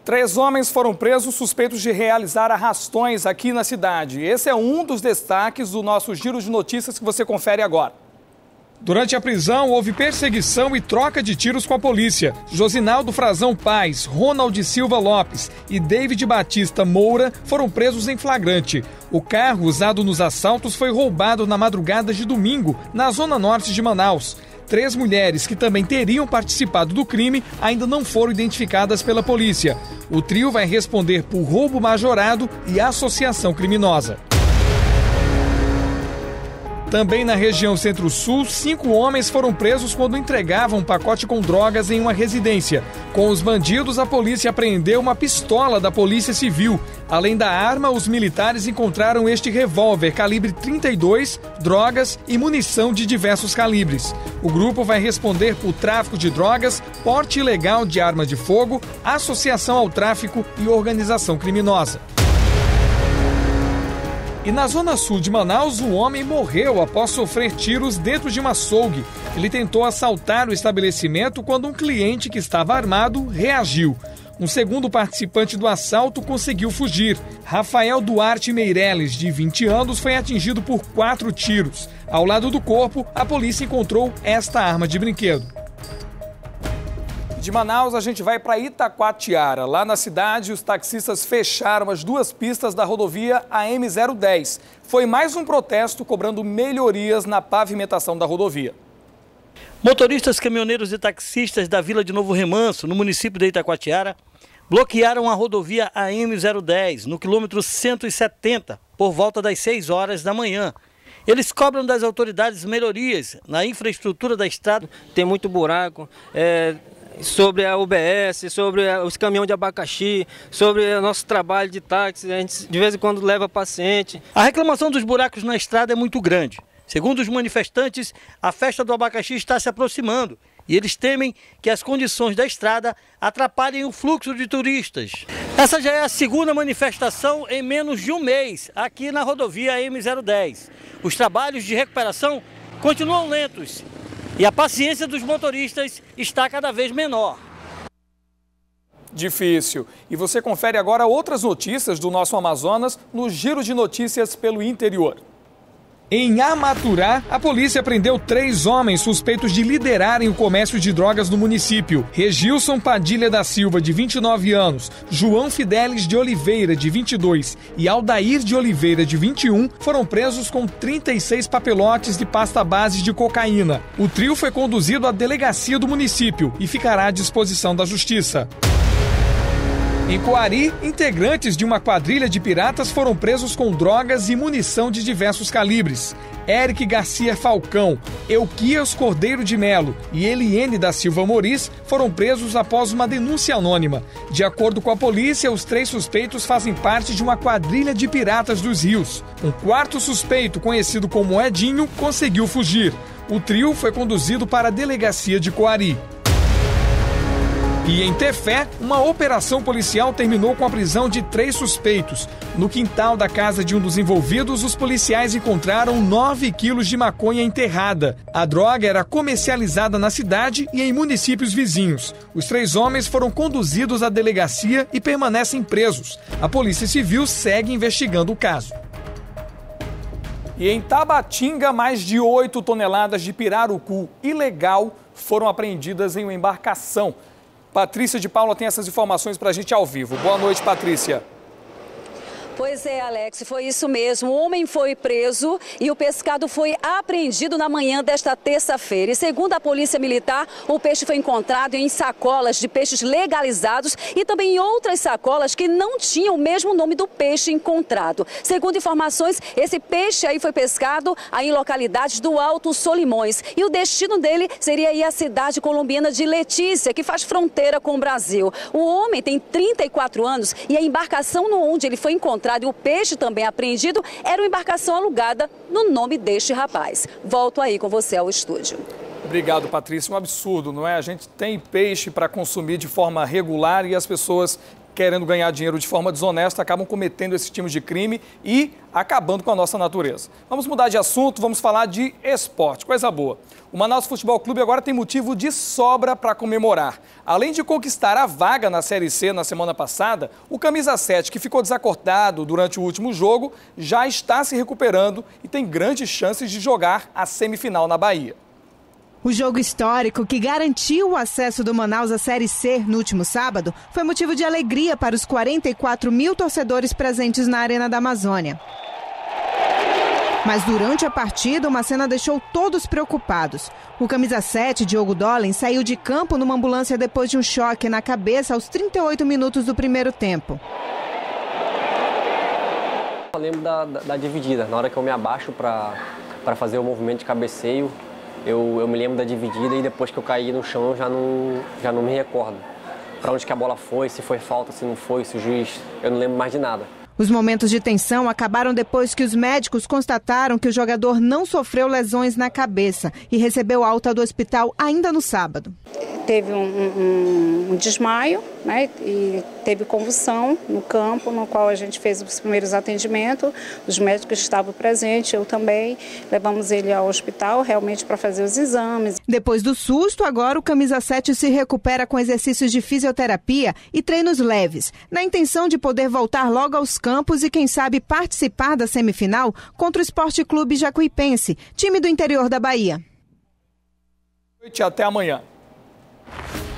3 homens foram presos suspeitos de realizar arrastões aqui na cidade. Esse é um dos destaques do nosso giro de notícias que você confere agora. Durante a prisão, houve perseguição e troca de tiros com a polícia. Josinaldo Frazão Paz, Ronald Silva Lopes e David Batista Moura foram presos em flagrante. O carro usado nos assaltos foi roubado na madrugada de domingo, na zona norte de Manaus. 3 mulheres que também teriam participado do crime ainda não foram identificadas pela polícia. O trio vai responder por roubo majorado e associação criminosa. Também na região Centro-Sul, 5 homens foram presos quando entregavam um pacote com drogas em uma residência. Com os bandidos, a polícia apreendeu uma pistola da Polícia Civil. Além da arma, os militares encontraram este revólver calibre 32, drogas e munição de diversos calibres. O grupo vai responder por tráfico de drogas, porte ilegal de arma de fogo, associação ao tráfico e organização criminosa. E na zona sul de Manaus, um homem morreu após sofrer tiros dentro de uma açougue. Ele tentou assaltar o estabelecimento quando um cliente que estava armado reagiu. Um segundo participante do assalto conseguiu fugir. Rafael Duarte Meireles, de 20 anos, foi atingido por 4 tiros. Ao lado do corpo, a polícia encontrou esta arma de brinquedo. De Manaus, a gente vai para Itacoatiara. Lá na cidade, os taxistas fecharam as 2 pistas da rodovia AM010. Foi mais um protesto cobrando melhorias na pavimentação da rodovia. Motoristas, caminhoneiros e taxistas da Vila de Novo Remanso, no município de Itacoatiara, bloquearam a rodovia AM010, no quilômetro 170, por volta das 6 horas da manhã. Eles cobram das autoridades melhorias na infraestrutura da estrada. Tem muito buraco, sobre a UBS, sobre os caminhões de abacaxi, sobre o nosso trabalho de táxi, a gente de vez em quando leva paciente. A reclamação dos buracos na estrada é muito grande. Segundo os manifestantes, a festa do abacaxi está se aproximando e eles temem que as condições da estrada atrapalhem o fluxo de turistas. Essa já é a 2ª manifestação em menos de um mês aqui na rodovia AM010. Os trabalhos de recuperação continuam lentos. E a paciência dos motoristas está cada vez menor. Difícil. E você confere agora outras notícias do nosso Amazonas no Giro de Notícias pelo Interior. Em Amaturá, a polícia prendeu 3 homens suspeitos de liderarem o comércio de drogas no município. Regilson Padilha da Silva, de 29 anos, João Fidelis de Oliveira, de 22 e Aldair de Oliveira, de 21, foram presos com 36 papelotes de pasta base de cocaína. O trio foi conduzido à delegacia do município e ficará à disposição da justiça. Em Coari, integrantes de uma quadrilha de piratas foram presos com drogas e munição de diversos calibres. Eric Garcia Falcão, Euquias Cordeiro de Melo e Eliene da Silva Moris foram presos após uma denúncia anônima. De acordo com a polícia, os 3 suspeitos fazem parte de uma quadrilha de piratas dos rios. Um 4º suspeito, conhecido como Edinho, conseguiu fugir. O trio foi conduzido para a delegacia de Coari. E em Tefé, uma operação policial terminou com a prisão de 3 suspeitos. No quintal da casa de um dos envolvidos, os policiais encontraram 9 quilos de maconha enterrada. A droga era comercializada na cidade e em municípios vizinhos. Os 3 homens foram conduzidos à delegacia e permanecem presos. A Polícia Civil segue investigando o caso. E em Tabatinga, mais de 8 toneladas de pirarucu ilegal foram apreendidas em uma embarcação. Patrícia de Paula tem essas informações para a gente ao vivo. Boa noite, Patrícia. Pois é, Alex, foi isso mesmo. O homem foi preso e o pescado foi apreendido na manhã desta terça-feira. E segundo a Polícia Militar, o peixe foi encontrado em sacolas de peixes legalizados e também em outras sacolas que não tinham o mesmo nome do peixe encontrado. Segundo informações, esse peixe aí foi pescado aí em localidades do Alto Solimões. E o destino dele seria aí a cidade colombiana de Letícia, que faz fronteira com o Brasil. O homem tem 34 anos e a embarcação onde ele foi encontrado e o peixe também apreendido era uma embarcação alugada no nome deste rapaz. Volto aí com você ao estúdio. Obrigado, Patrícia. Um absurdo, não é? A gente tem peixe para consumir de forma regular e as pessoas querendo ganhar dinheiro de forma desonesta, acabam cometendo esse tipo de crime e acabando com a nossa natureza. Vamos mudar de assunto, vamos falar de esporte, coisa boa. O Manaus Futebol Clube agora tem motivo de sobra para comemorar. Além de conquistar a vaga na Série C na semana passada, o camisa 7, que ficou desacordado durante o último jogo, já está se recuperando e tem grandes chances de jogar a semifinal na Bahia. O jogo histórico que garantiu o acesso do Manaus à Série C no último sábado foi motivo de alegria para os 44 mil torcedores presentes na Arena da Amazônia. Mas durante a partida, uma cena deixou todos preocupados. O camisa 7, Diogo Dolen, saiu de campo numa ambulância depois de um choque na cabeça aos 38 minutos do primeiro tempo. Eu lembro da dividida. Na hora que eu me abaixo para fazer o movimento de cabeceio, eu me lembro da dividida e depois que eu caí no chão eu já não me recordo. Para onde que a bola foi, se foi falta, se não foi, se o juiz... Eu não lembro mais de nada. Os momentos de tensão acabaram depois que os médicos constataram que o jogador não sofreu lesões na cabeça e recebeu alta do hospital ainda no sábado. Teve um desmaio, né, e teve convulsão no campo, no qual a gente fez os primeiros atendimentos. Os médicos estavam presentes, eu também. Levamos ele ao hospital realmente para fazer os exames. Depois do susto, agora o camisa 7 se recupera com exercícios de fisioterapia e treinos leves, na intenção de poder voltar logo aos campos e, quem sabe, participar da semifinal contra o Sport Clube Jacuipense, time do interior da Bahia. Até amanhã.